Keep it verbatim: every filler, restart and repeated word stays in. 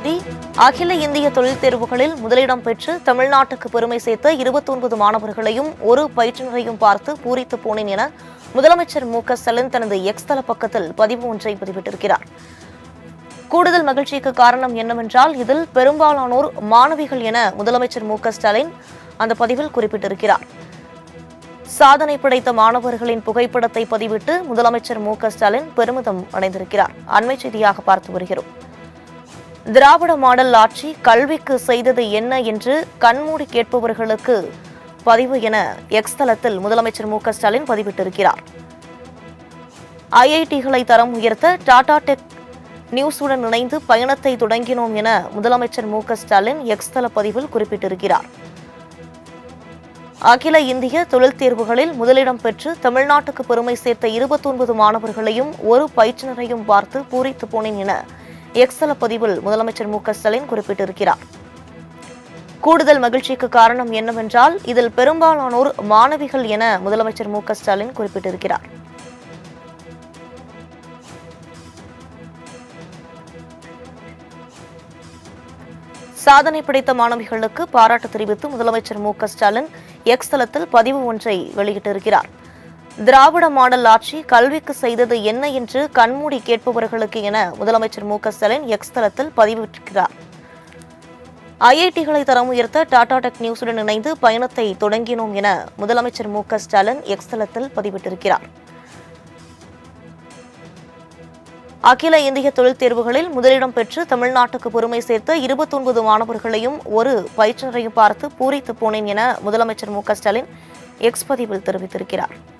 இதையொட்டி அகில இந்திய தொழில் தேர்வுகளில் முதலிடம் பெற்று தமிழ்நாட்டுக்கு பெருமை சேர்த்த இருபத்தி ஒன்பது மாணவர்களையும் ஒரு பயிற்றுனரையும் பார்த்து பூரித்து போனேன் என முதலமைச்சர் மு க ஸ்டாலின் தனது எக்ஸ் தள பக்கத்தில் பதிவு ஒன்றை பதிவிட்டிருக்கிறார். கூடுதல் மகிழ்ச்சிக்கு காரணம் என்னவென்றால் இதில் பெரும்பாலானோர் மாணவிகள் என முதலமைச்சர் மு க ஸ்டாலின் அந்த பதிவில் குறிப்பிட்டிருக்கிறார். சாதனை படைத்த மாணவர்களின் புகைப்படத்தை பதிவிட்டு முதலமைச்சர் மு க ஸ்டாலின் பெருமிதம் அடைந்திருக்கிறார். அண்மை செய்தியாக பார்த்து வருகிறோம். திராவிட மாடல் ஆட்சி கல்விக்கு செய்தது என்ன என்று கண்மூடி கேட்பவர்களுக்கு பதிவு என எக்ஸ் தளத்தில் முதலமைச்சர் மு க ஸ்டாலின் பதிவிட்டிருக்கிறார். ஐஐடிகளை தரம் உயர்த்த டாடா டெக் நியூஸுடன் இணைந்து பயணத்தை தொடங்கினோம் என முதலமைச்சர் மு க ஸ்டாலின் எக்ஸ் தள பதிவில் குறிப்பிட்டிருக்கிறார். அகில இந்திய தொழில் தேர்வுகளில் முதலிடம் பெற்று தமிழ்நாட்டுக்கு பெருமை சேர்த்த இருபத்தி ஒன்பது மாணவர்களையும் ஒரு பயிற்றுனரையும் பார்த்து பூரித்து போனேன் என எக்ஸ் தள பதிவில் முதலமைச்சர் மு க ஸ்டாலின் குறிப்பிட்டிருக்கிறார். கூடுதல் மகிழ்ச்சிக்கு காரணம் என்னவென்றால் இதில் பெரும்பாலானோர் மாணவிகள் என முதலமைச்சர் மு க ஸ்டாலின் குறிப்பிட்டிருக்கிறார். சாதனை படைத்த மாணவிகளுக்கு பாராட்டு தெரிவித்து முதலமைச்சர் மு க ஸ்டாலின் எக்ஸ் தளத்தில் பதிவு ஒன்றை வெளியிட்டிருக்கிறார். திராவிட மாடல் ஆட்சி கல்விக்கு செய்தது என்ன என்று கண்மூடி கேட்பவர்களுக்கு என முதலமைச்சர் மு க ஸ்டாலின் எக்ஸ் தளத்தில் பதிவிட்டிருக்கிறார். ஐஐடிகளை தரம் உயர்த்த டாடா டெக் நியூஸுடன் இணைந்து பயணத்தை தொடங்கினோம் என முதலமைச்சர் மு க ஸ்டாலின் எக்ஸ் தளத்தில் பதிவிட்டிருக்கிறார். அகில இந்திய தொழில் தேர்வுகளில் முதலிடம் பெற்று தமிழ்நாட்டுக்கு பெருமை சேர்த்த இருபத்தி ஒன்பது மாணவர்களையும் ஒரு பயிற்றுனரையும் பார்த்து பூரித்து போனேன் என முதலமைச்சர் மு க ஸ்டாலின் எக்ஸ் பதிவில் தெரிவித்திருக்கிறார்.